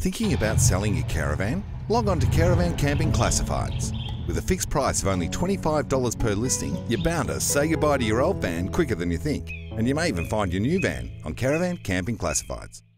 Thinking about selling your caravan? Log on to Caravan Camping Classifieds. With a fixed price of only $25 per listing, you're bound to say goodbye to your old van quicker than you think. And you may even find your new van on Caravan Camping Classifieds.